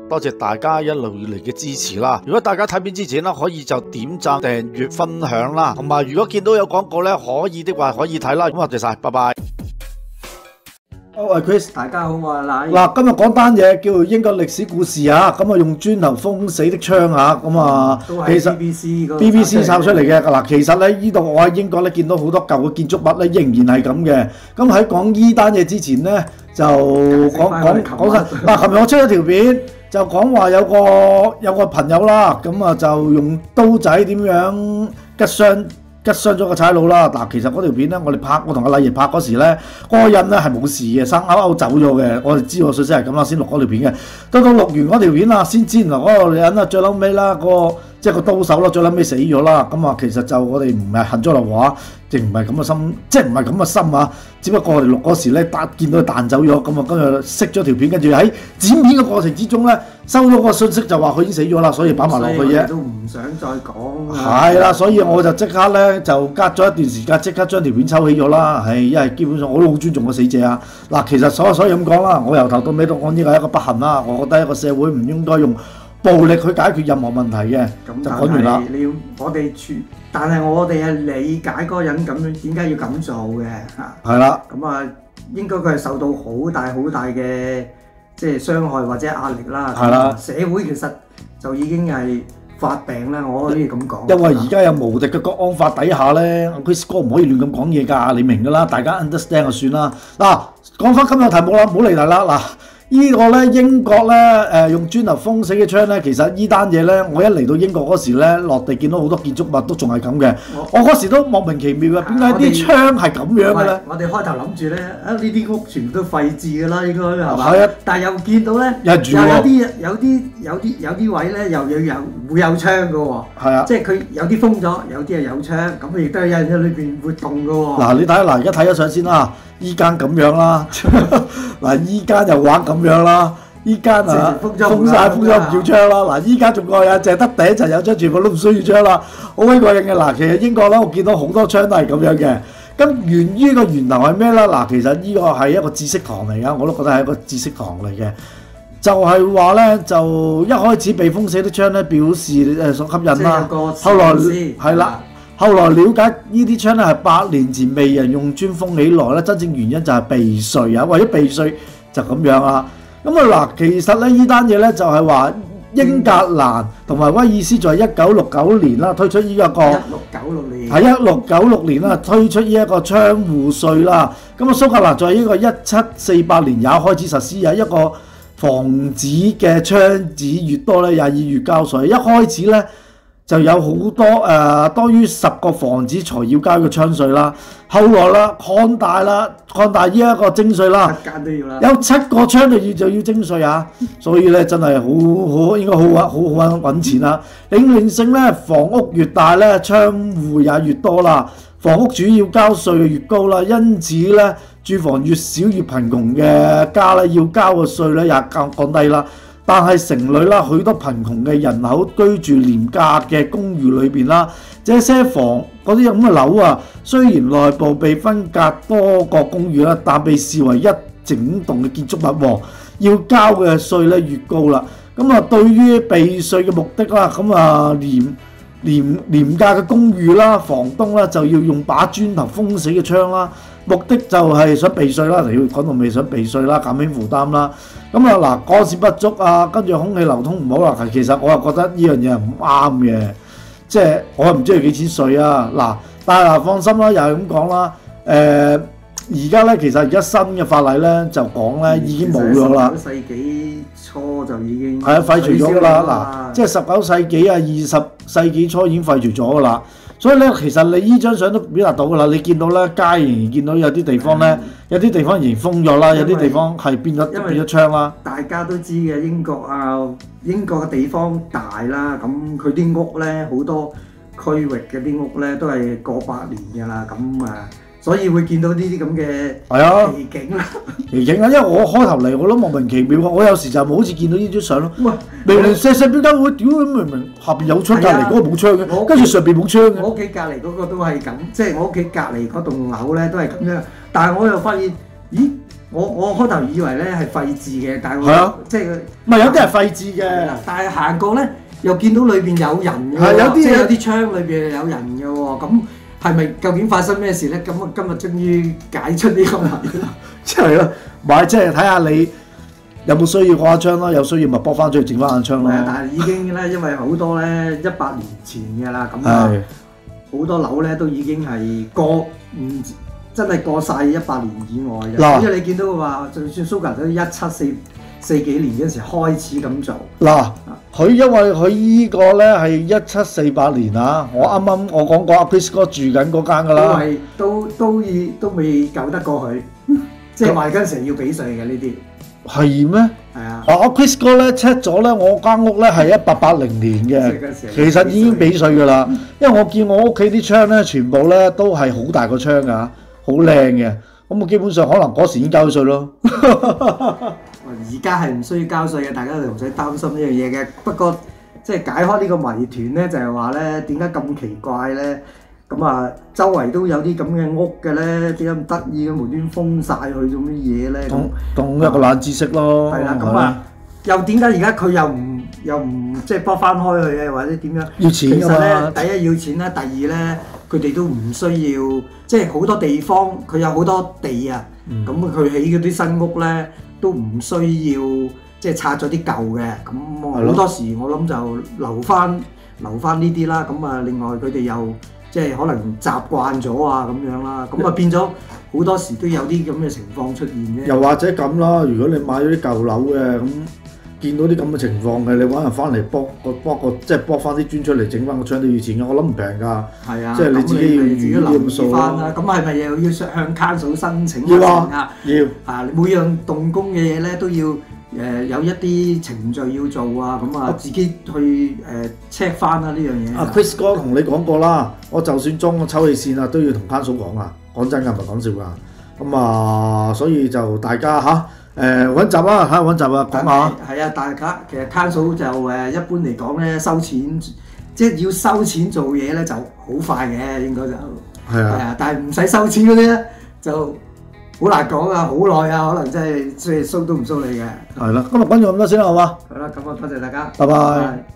多謝大家一路以嚟嘅支持啦！如果大家睇片之前啦，可以就點讚、訂閱、分享啦，同埋如果見到有廣告咧，可以的話可以睇啦。咁多謝晒，拜拜。 我係 Chris， 大家好，我係奶。 嗱，今日講單嘢叫英國歷史故事啊，咁啊用磚頭封死的窗啊，咁啊其實 BBC 炒出嚟嘅嗱，其實咧呢度我喺英國咧見到好多舊嘅建築物咧仍然係咁嘅。咁喺講呢單嘢之前咧，就講晒嗱，琴日我出咗條片，就講話有個朋友啦，咁啊就用刀仔點樣吉傷咗個差佬啦！嗱，其實嗰條片咧，我同阿麗爺拍嗰時咧，嗰個人咧係冇事嘅，生勾勾走咗嘅。我哋知道信息係咁啦，先錄嗰條片嘅。到錄完嗰條片啦，先知原來嗰個女人啊，最嬲尾啦，即係個刀手啦，最嬲尾死咗啦。咁啊，其實就我哋唔係恨咗流話，亦唔係咁嘅心，即係唔係咁嘅心啊。只不過我哋錄嗰時咧，見到佢彈走咗，咁啊，跟住熄咗條片，跟住喺剪片嘅過程之中咧，收咗個信息就話佢已經死咗啦，所以擺埋落去啫。 都唔想再講。 係啦，所以我就即刻咧就隔咗一段時間，即刻將條片抽起咗啦。係，因為基本上我都好尊重個死者啊。嗱，其實所以咁講啦，我由頭到尾都講呢個係一個不幸啦。我覺得一個社會唔應該用暴力去解決任何問題嘅。咁就講完啦。 但係我哋係理解嗰個人咁樣點解要咁做嘅嚇。 係啦。 咁啊，應該佢係受到好大嘅即係傷害或者壓力啦。 係啦。 社會其實就已經係發病啦，我可以咁講。 因為而家有無敵嘅國安法底下咧，Chris 哥唔可以亂咁講嘢㗎，你明㗎啦，大家 understand 就算啦。嗱，講翻今日題目啦，唔好離題啦。嗱，呢個咧英國咧用磚頭封死嘅窗咧，其實呢單嘢咧，我一嚟到英國嗰時咧，落地見到好多建築物都仲係咁嘅。我嗰時都莫名其妙嘅，點解啲窗係咁樣嘅咧？ 我哋開頭諗住咧，呢啲屋全部都廢置㗎啦，應該係嘛？ 係啊， 但係又見到咧，有啲位咧又會有窗㗎喎。係啊，即係佢有啲封咗，有啲係有窗，咁亦都有人喺裏邊活動㗎喎。 嗱，你睇下嗱，而家睇咗相先啦。依間咁樣啦，嗱依間又玩咁樣啦，依間啊封晒唔要窗啦，嗱依間仲過癮，淨係得頂就有窗，全部都唔需要窗啦，好鬼過癮嘅。嗱，其實英國咧，我見到好多窗都係咁樣嘅。咁源於個源頭係咩咧？嗱，其實呢個係一個知識堂嚟噶，我都覺得係一個知識堂嚟嘅。就係話咧，就一開始被封死啲窗咧，表示所吸引啦，後來係啦。後來了解呢啲窗咧係8年前未人用磚封起來咧，真正原因就係避稅啊，為咗避稅就咁樣啦。咁啊嗱，其實咧呢單嘢咧就係話英格蘭同埋威爾斯在1969年啦推出呢一個1696年啦推出呢一個窗戶稅啦。咁啊蘇格蘭在呢個1748年也開始實施啊，一個房子嘅窗子越多咧，也要越交稅。一開始咧就有好多多於10個房子才要交嘅窗稅啦。後來啦擴大呢一個徵稅啦，7間都要啦，有7個窗就要徵稅啊。所以咧真係好應該好揾錢啦。領性咧，房屋越大咧，窗戶也越多啦。房屋主要交稅越高啦，因此咧住房越少越貧窮嘅家咧要交嘅稅咧也降低啦。但係城裏啦，許多貧窮嘅人口居住廉價嘅公寓裏邊啦，這些房嗰啲咁嘅樓啊，雖然內部被分隔多個公寓啦，但被視為一整棟嘅建築物喎，要交嘅稅咧越高啦。咁啊，對於避稅嘅目的啦，咁啊廉價嘅公寓啦，房東啦就要用把磚頭封死嘅窗啦。目的就係想避稅啦，嚟講到尾想避稅啦，減輕負擔啦。咁啊嗱，光線不足啊，跟住空氣流通唔好啦。其實我又覺得呢樣嘢係唔啱嘅，即係我又唔知佢幾錢稅啊。嗱，但係嗱放心啦，又係咁講啦。而家咧其實而家新嘅法例咧就講咧已經冇咗啦。 19世紀初就已經係啊，廢除咗㗎啦。嗱，即係19世紀啊、20世紀初已經廢除咗㗎啦。所以咧，其實你依張相都表達到㗎啦。你見到咧，街仍然見到有啲地方咧，有啲地方仍然封咗啦，有啲地方係變咗窗啦。大家都知嘅，英國嘅地方大啦，咁佢啲屋咧好多區域嘅啲屋咧都係過百年㗎啦，咁啊。所以會見到呢啲咁嘅奇景啦， 奇景啊！因為我開頭嚟我都莫名其妙，我有時就好似見到呢張相咯。明明細邊間會屌明明下邊有窗，隔離嗰個冇窗嘅，跟住上邊冇窗嘅。 我屋企隔離嗰個都係咁，即係我屋企隔離嗰棟樓咧都係咁樣。但係我又發現，咦？ 我開頭以為咧係廢置嘅，但係係啊即係唔係有啲係廢置嘅， 但係行過咧又見到裏邊有人嘅喎， 係有啲即係有啲窗裏邊有人嘅喎，咁係咪究竟發生咩事咧？咁我今日終於解出呢個謎啦！ 即係咯，咪即係睇下你有冇需要嗰間窗咯，有需要咪駁翻出去整翻間窗咯。 但係已經咧，因為好多咧100年前嘅啦，咁係好多樓咧都已經係真係過晒100年以外嘅。 嗱因為你見到話，就算蘇格蘭都1744幾年嗰時開始咁做。 嗱，佢因為佢依個咧係1748年啊，我啱啱我講過阿 Chris 哥住緊嗰間㗎啦， 都未救得過佢，即係話嗰陣時要俾稅嘅呢啲。 係咩？ 係啊。 阿 Chris 哥咧 check 咗咧，我間屋咧係1880年嘅，其實已經俾稅㗎啦。因為我見我屋企啲窗咧，全部咧都係好大個窗㗎，好靚嘅。咁我基本上可能嗰時已經交咗稅咯。 而家係唔需要交稅嘅，大家就唔使擔心呢樣嘢嘅。不過即係解開呢個謎團咧，就係話咧點解咁奇怪咧？咁啊，周圍都有啲咁嘅屋嘅咧，點解咁得意嘅無端封晒佢做乜嘢咧？ 當一個冷知識咯。 係啦，咁啊，又點解而家佢又唔即係剝翻開佢嘅，或者點樣？ 要錢㗎嘛。 其實咧，第一要錢啦，第二咧，佢哋都唔需要，即係好多地方佢有好多地啊。咁佢起嗰啲新屋咧，都唔需要即係拆咗啲舊嘅。咁好多時我諗就留翻呢啲啦。咁啊，另外佢哋又即係可能習慣咗啊咁樣啦。咁啊變咗好多時都有啲咁嘅情況出現嘅。 又或者咁啦，如果你買咗啲舊樓嘅咁。見到啲咁嘅情況嘅，你揾人翻嚟剝個即係剝翻啲磚出嚟整翻個窗都要錢嘅，我諗唔平㗎。係啊，即係你自己要預啲咁數啦。 咁係咪又要向 council 申請要啊？要啊！每樣動工嘅嘢咧都要有一啲程序要做啊，咁啊自己去check 翻啦呢樣嘢。 阿 Chris 哥同你講過啦，我就算裝個抽氣扇啊，都要同 council 講啊。講真㗎，唔係講笑㗎。咁啊，所以就大家嚇。揾集啦，睇揾集啊，講下。 係啊，大家其實 council 就一般嚟講咧收錢，即係要收錢做嘢咧就好快嘅，應該就係啊。但係唔使收錢嗰啲咧就好難講啊，好耐啊，可能真係即係收都唔收你嘅。 係啦，今日講咗咁多先啦，好嘛？ 好啦，咁啊多謝大家， 拜拜。